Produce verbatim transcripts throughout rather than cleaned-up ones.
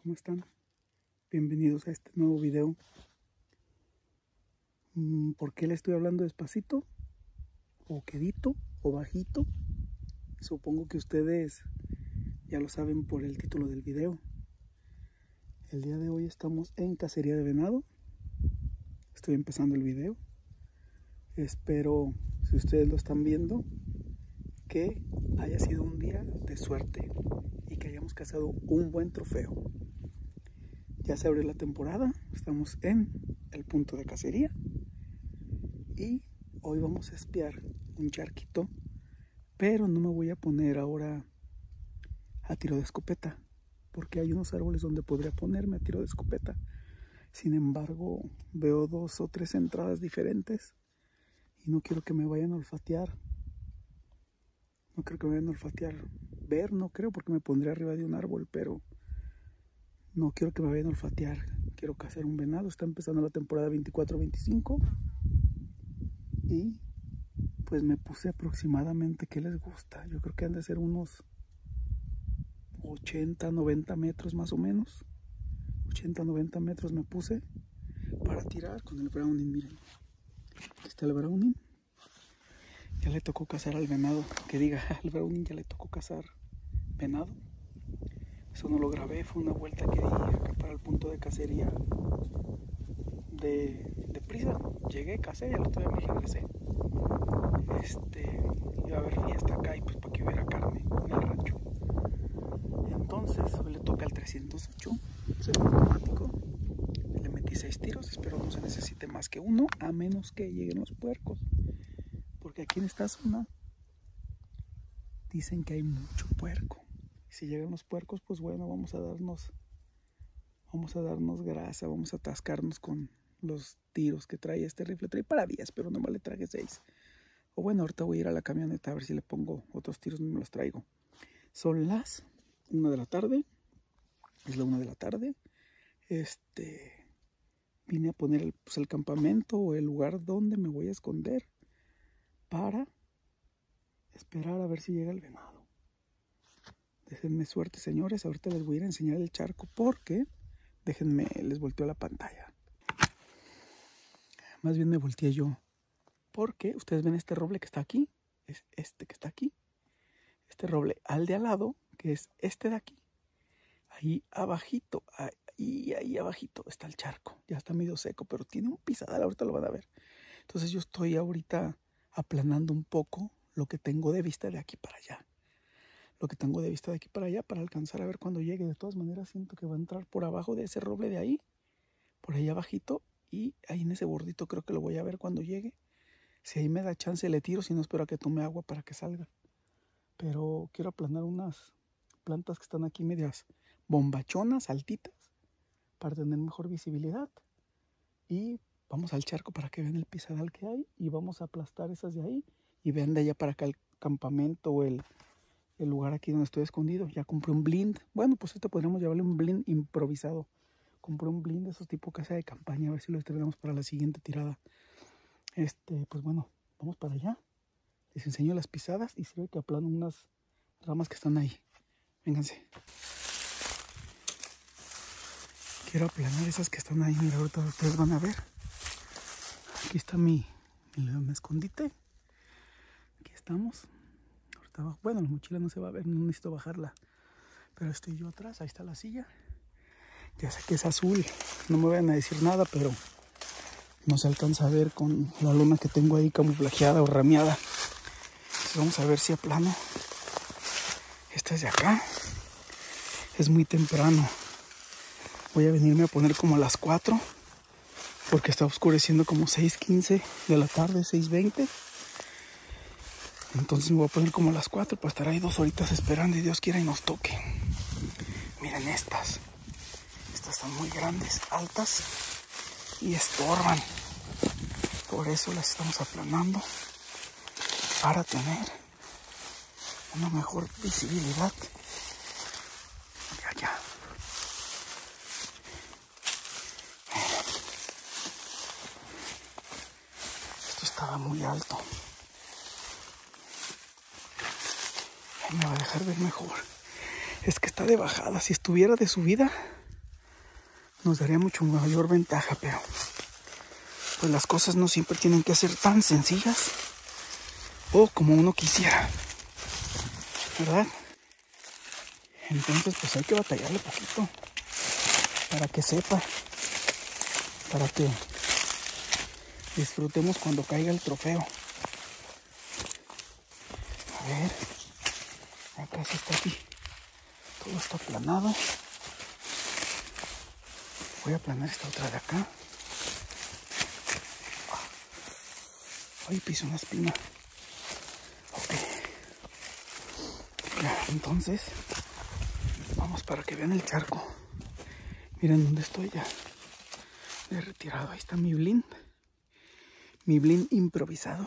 ¿cómo están? Bienvenidos a este nuevo video. ¿Por qué le estoy hablando despacito? O quedito, o bajito. Supongo que ustedes ya lo saben por el título del video. El día de hoy estamos en cacería de venado. Estoy empezando el video. Espero, si ustedes lo están viendo, que haya sido un día de suerte y que hayamos cazado un buen trofeo. Ya se abrió la temporada, estamos en el punto de cacería y hoy vamos a espiar un charquito, pero no me voy a poner ahora a tiro de escopeta porque hay unos árboles donde podría ponerme a tiro de escopeta. Sin embargo, veo dos o tres entradas diferentes y no quiero que me vayan a olfatear. No creo que me vayan a olfatear. Ver, no creo, porque me pondré arriba de un árbol, pero no quiero que me vayan a olfatear. Quiero cazar un venado. Está empezando la temporada veinticuatro veinticinco. Y pues me puse aproximadamente, ¿qué les gusta? Yo creo que han de ser unos ochenta, noventa metros más o menos. ochenta, noventa metros me puse para tirar con el Browning. Miren, aquí está el Browning. Ya le tocó cazar al venado. Que diga, al Browning ya le tocó cazar venado. Eso no lo grabé, fue una vuelta que di acá para el punto de cacería de, de prisa. Llegué, casé y al otro día me regresé. Este, iba a haber fiesta acá y pues para que hubiera carne en el rancho. Entonces hoy le toca al trescientos ocho, semiautomático. Le metí seis tiros, espero no se necesite más que uno, a menos que lleguen los puercos. Porque aquí en esta zona dicen que hay mucho puerco. Si llegan los puercos, pues bueno, vamos a darnos vamos a darnos grasa, vamos a atascarnos con los tiros que trae este rifle. Trae para diez, pero nomás le traje seis. O bueno, ahorita voy a ir a la camioneta a ver si le pongo otros tiros, no me los traigo. Son las una de la tarde. Es la una de la tarde. Este, vine a poner el, pues, el campamento o el lugar donde me voy a esconder para esperar a ver si llega el venado. Déjenme suerte, señores. Ahorita les voy a ir a enseñar el charco porque, déjenme, les volteo la pantalla. Más bien me volteé yo. Porque ustedes ven este roble que está aquí. Es este que está aquí. Este roble al de al lado, que es este de aquí. Ahí abajito, ahí, ahí abajito está el charco. Ya está medio seco, pero tiene un pisadal. Ahorita lo van a ver. Entonces yo estoy ahorita aplanando un poco lo que tengo de vista de aquí para allá. Lo que tengo de vista de aquí para allá para alcanzar a ver cuando llegue. De todas maneras siento que va a entrar por abajo de ese roble de ahí, por ahí abajito, y ahí en ese bordito creo que lo voy a ver cuando llegue. Si ahí me da chance le tiro, si no espero a que tome agua para que salga. Pero quiero aplanar unas plantas que están aquí medias bombachonas, altitas, para tener mejor visibilidad. Y vamos al charco para que vean el pisadal que hay y vamos a aplastar esas de ahí y vean de allá para acá el campamento o el el lugar aquí donde estoy escondido. Ya compré un blind. Bueno, pues esto podríamos llamarle un blind improvisado. Compré un blind de esos tipo casa de campaña. A ver si lo estrenamos para la siguiente tirada. Este, pues bueno, vamos para allá. Les enseño las pisadas y sirve que aplano unas ramas que están ahí. Vénganse. Quiero aplanar esas que están ahí. Mira, ahorita ustedes van a ver. Aquí está mi, mi, mi escondite. Aquí estamos. Bueno, la mochila no se va a ver, no necesito bajarla. Pero estoy yo atrás, ahí está la silla. Ya sé que es azul, no me vayan a decir nada, pero no se alcanza a ver con la lona que tengo ahí camuflajeada o rameada. Entonces vamos a ver si aplano. Esta es de acá. Es muy temprano. Voy a venirme a poner como a las cuatro, porque está oscureciendo como seis quince de la tarde, seis veinte. Entonces me voy a poner como a las cuatro para estar ahí dos horitas esperando y Dios quiera y nos toque. Miren estas. Estas están muy grandes, altas y estorban. Por eso las estamos aplanando para tener una mejor visibilidad de allá. Esto estaba muy alto. Me va a dejar ver mejor. Es que está de bajada. Si estuviera de subida, nos daría mucho mayor ventaja, pero pues las cosas no siempre tienen que ser tan sencillas o como uno quisiera, ¿verdad? Entonces pues hay que batallarle poquito para que sepa, para que disfrutemos cuando caiga el trofeo. A ver, acá sí está aquí, todo está aplanado. Voy a aplanar esta otra de acá. Ay, piso una espina. Ok. Ya, entonces vamos para que vean el charco. Miren dónde estoy ya. De retirado. Ahí está mi blind. Mi blind improvisado.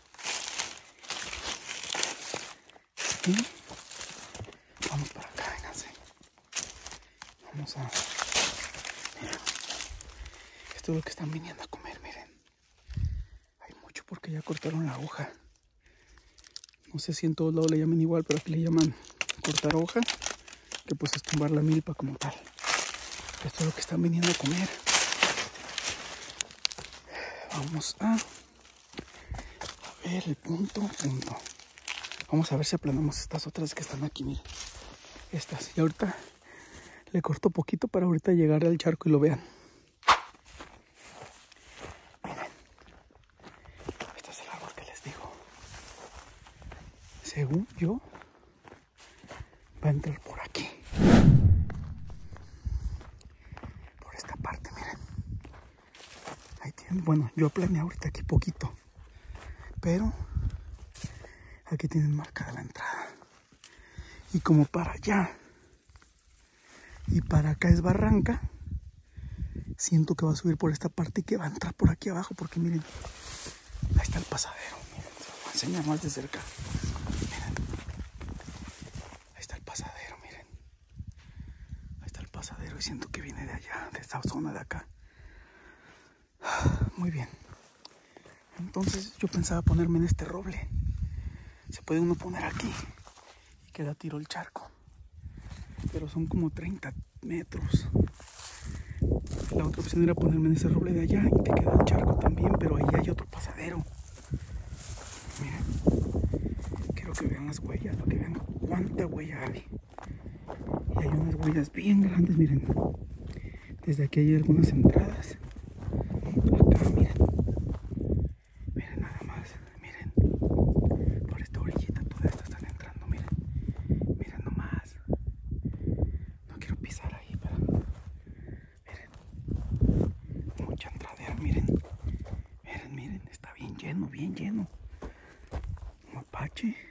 Y vamos para acá, vénganse. Vamos a... Mira. Esto es lo que están viniendo a comer, miren. Hay mucho porque ya cortaron la hoja. No sé si en todos lados le llaman igual, pero aquí le llaman cortar hoja, que pues es tumbar la milpa como tal. Esto es lo que están viniendo a comer. Vamos a, a ver el punto, punto. Vamos a ver si aplanamos estas otras que están aquí, miren. Estas. Y ahorita le corto poquito para ahorita llegar al charco y lo vean. Miren. Este es el árbol que les digo. Según yo, va a entrar por aquí. Por esta parte, miren. Ahí tienen. Bueno, yo aplané ahorita aquí poquito. Pero aquí tienen marcada la entrada. Y como para allá y para acá es barranca, siento que va a subir por esta parte y que va a entrar por aquí abajo. Porque miren, ahí está el pasadero. Miren, se lo voy a enseñar más de cerca. Miren, ahí está el pasadero, miren. Ahí está el pasadero y siento que viene de allá, de esta zona de acá. Muy bien. Entonces yo pensaba ponerme en este roble. Se puede uno poner aquí y queda tiro el charco. Pero son como treinta metros. La otra opción era ponerme en ese roble de allá y te queda el charco también, pero ahí hay otro pasadero. Miren, quiero que vean las huellas, para que vean cuánta huella hay. Y hay unas huellas bien grandes, miren. Desde aquí hay algunas entradas. Acá, miren. Miren nada más, miren. Por esta orillita, todas estas están entrando, miren. Miren nomás. No quiero pisar ahí, pero... Miren. Mucha entradera, miren. Miren, miren, está bien lleno, bien lleno. Mapache.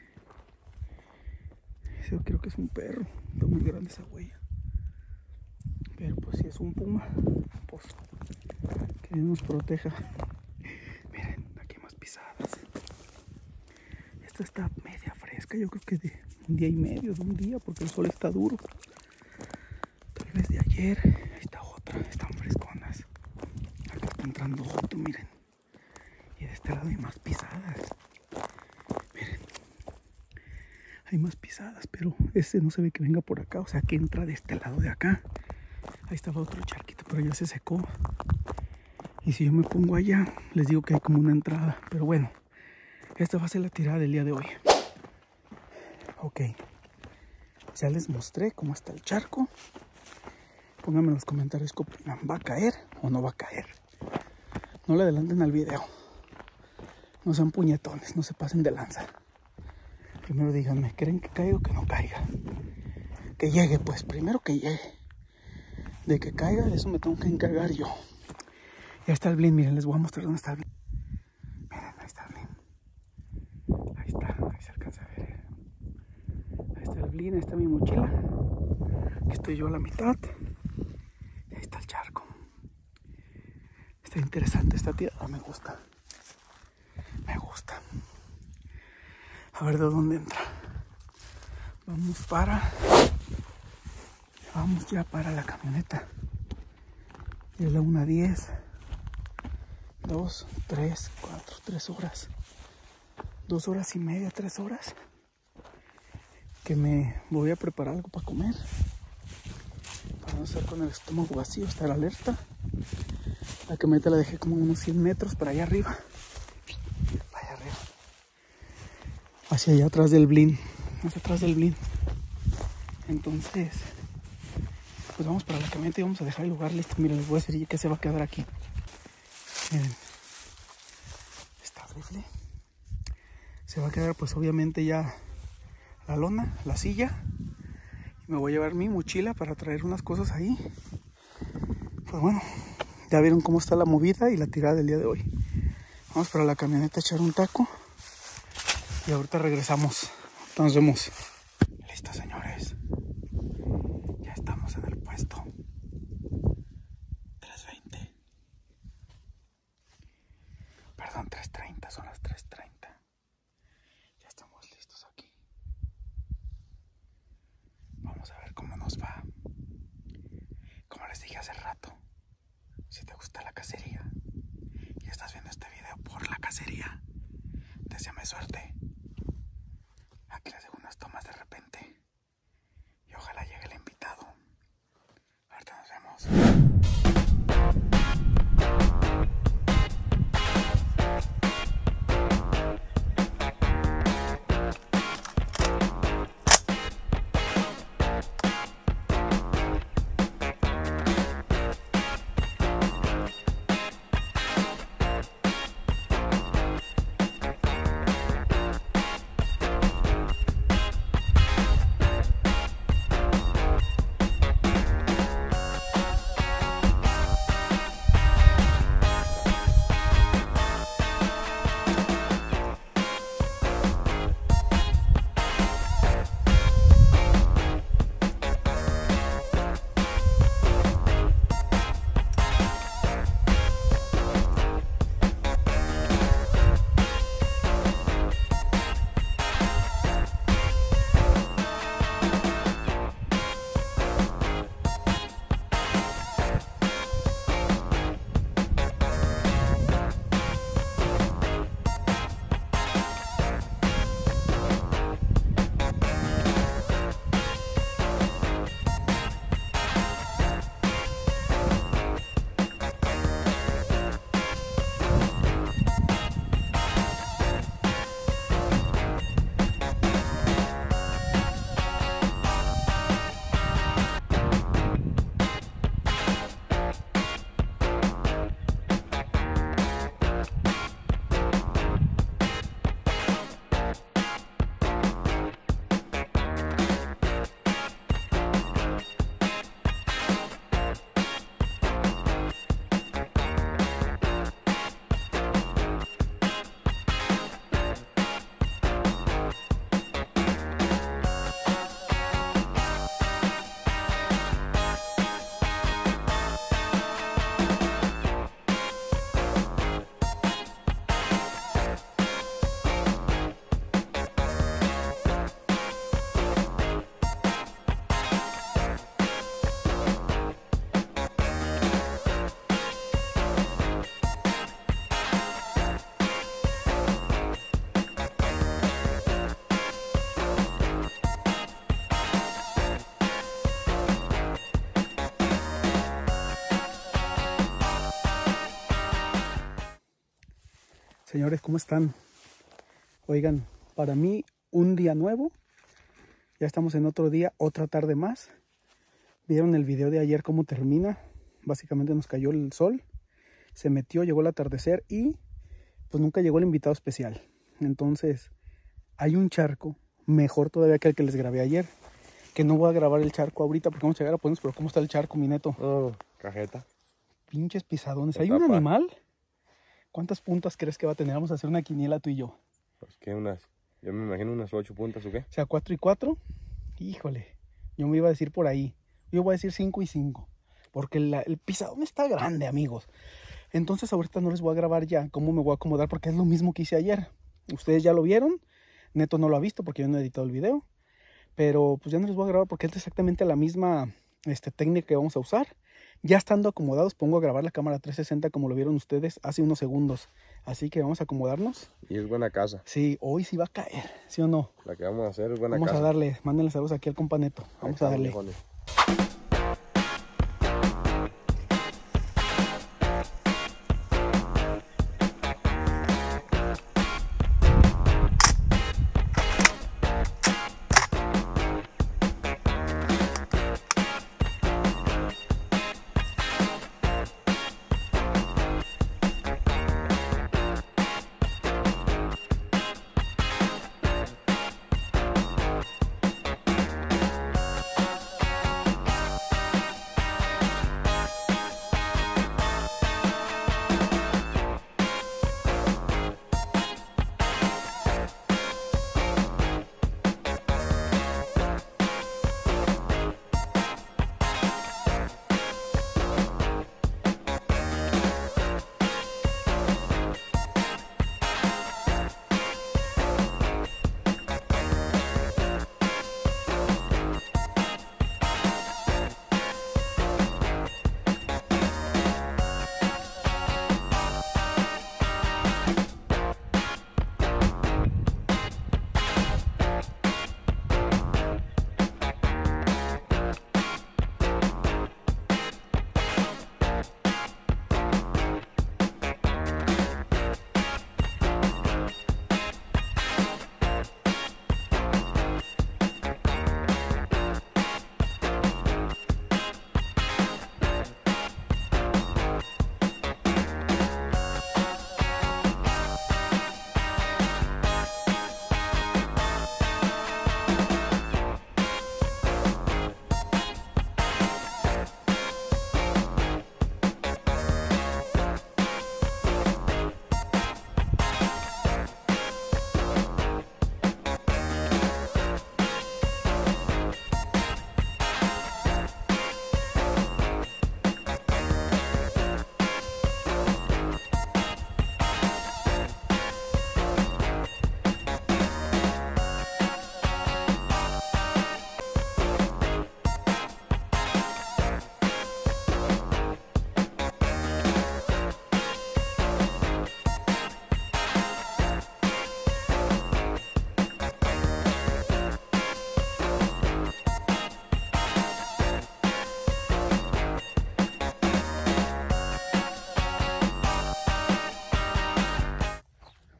Eso creo que es un perro. Está muy grande esa huella. Pero pues si es un puma, pues que Dios nos proteja. Miren, aquí hay más pisadas. Esta está media fresca, yo creo que de un día y medio, de un día, porque el sol está duro. Tal vez de ayer. Ahí está otra, están fresconas. Acá está entrando otro, miren. Y de este lado hay más pisadas. Miren. Hay más pisadas, pero este no se ve que venga por acá, o sea que entra de este lado de acá. Ahí estaba otro charquito, pero ya se secó. Y si yo me pongo allá, les digo que hay como una entrada. Pero bueno, esta va a ser la tirada del día de hoy. Ok. Ya les mostré cómo está el charco. Pónganme en los comentarios qué opinan. ¿Va a caer o no va a caer? No le adelanten al video. No sean puñetones, no se pasen de lanza. Primero díganme, ¿creen que caiga o que no caiga? Que llegue, pues, primero que llegue. De que caiga, de eso me tengo que encargar yo. Ya está el blind, miren, les voy a mostrar dónde está el blind. Miren, ahí está el blind. Ahí está, ahí se alcanza a ver. Ahí está el blind, ahí está mi mochila. Aquí estoy yo a la mitad. Y ahí está el charco. Está interesante esta tirada, me gusta. Me gusta. A ver de dónde entra. Vamos para... Vamos ya para la camioneta. Y es la una diez. dos, tres, cuatro, tres horas. Dos horas y media, tres horas. Que me voy a preparar algo para comer. Para Vamos a estar con el estómago vacío, estar alerta. La camioneta la dejé como unos cien metros para allá arriba. Allá arriba. Hacia allá atrás del Blin. Hacia atrás del Blin. Entonces, pues vamos para la camioneta y vamos a dejar el lugar listo. Miren, les voy a decir que se va a quedar aquí. Miren. Está rifle. Se va a quedar pues obviamente ya la lona, la silla. Y me voy a llevar mi mochila para traer unas cosas ahí. Pues bueno, ya vieron cómo está la movida y la tirada del día de hoy. Vamos para la camioneta a echar un taco. Y ahorita regresamos. Nos vemos. Listo, señores. Ya estamos en el puesto. tres veinte. Perdón, tres treinta. Son las tres treinta. Ya estamos listos aquí. Vamos a ver cómo nos va. Como les dije hace rato, si te gusta la cacería y estás viendo este video por la cacería, deséame suerte. Aquí les dejo unas tomas de repente y ojalá llegue el invitado. Ahorita nos vemos. Señores, ¿cómo están? Oigan, para mí un día nuevo. Ya estamos en otro día, otra tarde más. Vieron el video de ayer cómo termina. Básicamente nos cayó el sol, se metió, llegó el atardecer y pues nunca llegó el invitado especial. Entonces hay un charco, mejor todavía que el que les grabé ayer. Que no voy a grabar el charco ahorita porque vamos a llegar a ponernos, pero ¿cómo está el charco, mi neto? Oh, cajeta. Pinches pisadones. ¿Hay un animal? ¿Cuántas puntas crees que va a tener? Vamos a hacer una quiniela tú y yo. Pues que unas, yo me imagino unas ocho puntas o qué. O sea, cuatro y cuatro. Híjole, yo me iba a decir por ahí. Yo voy a decir cinco y cinco. Porque la, el pisadón está grande, amigos. Entonces ahorita no les voy a grabar ya cómo me voy a acomodar porque es lo mismo que hice ayer. Ustedes ya lo vieron. Neto no lo ha visto porque yo no he editado el video. Pero pues ya no les voy a grabar porque es exactamente la misma este, técnica que vamos a usar. Ya estando acomodados pongo a grabar la cámara trescientos sesenta como lo vieron ustedes hace unos segundos. Así que vamos a acomodarnos. Y es buena casa. Sí, hoy sí va a caer, ¿sí o no? La que vamos a hacer es buena vamos casa. Vamos a darle, mándenle saludos aquí al compa Neto. Vamos a darle.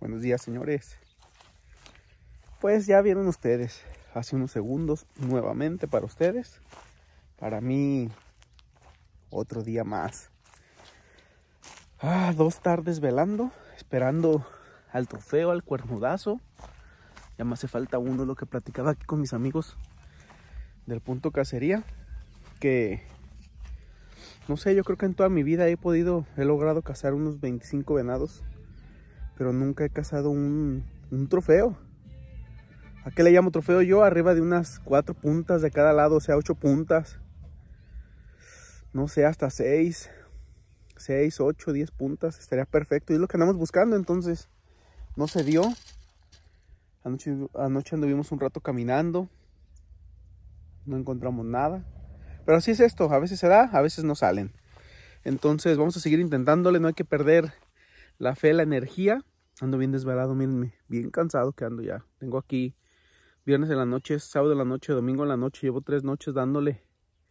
Buenos días, señores. Pues ya vieron ustedes, hace unos segundos nuevamente para ustedes. Para mí, otro día más. Ah, dos tardes velando, esperando al trofeo, al cuernudazo. Ya me hace falta uno, lo que platicaba aquí con mis amigos del Punto Cacería. Que, no sé, yo creo que en toda mi vida he podido, he logrado cazar unos veinticinco venados. Pero nunca he cazado un, un trofeo. ¿A qué le llamo trofeo yo? Arriba de unas cuatro puntas de cada lado, o sea, ocho puntas. No sé, hasta seis, seis, ocho, diez puntas. Estaría perfecto. Y es lo que andamos buscando, entonces no se dio. Anoche, anoche anduvimos un rato caminando. No encontramos nada. Pero así es esto. A veces se da, a veces no salen. Entonces vamos a seguir intentándole. No hay que perder la fe, la energía. Ando bien desvelado, mírenme, bien cansado que ando ya. Tengo aquí viernes en la noche, sábado en la noche, domingo en la noche. Llevo tres noches dándole.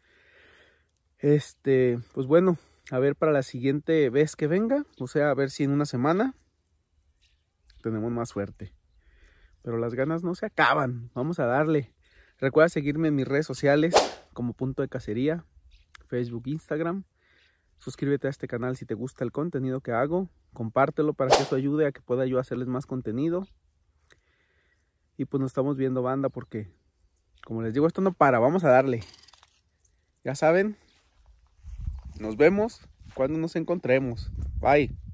Este, pues bueno, a ver para la siguiente vez que venga. O sea, a ver si en una semana tenemos más suerte. Pero las ganas no se acaban. Vamos a darle. Recuerda seguirme en mis redes sociales como Punto de Cacería, Facebook, Instagram. Suscríbete a este canal si te gusta el contenido que hago. Compártelo para que eso ayude a que pueda yo hacerles más contenido. Y pues nos estamos viendo, banda, porque como les digo, esto no para. Vamos a darle. Ya saben, nos vemos cuando nos encontremos. Bye.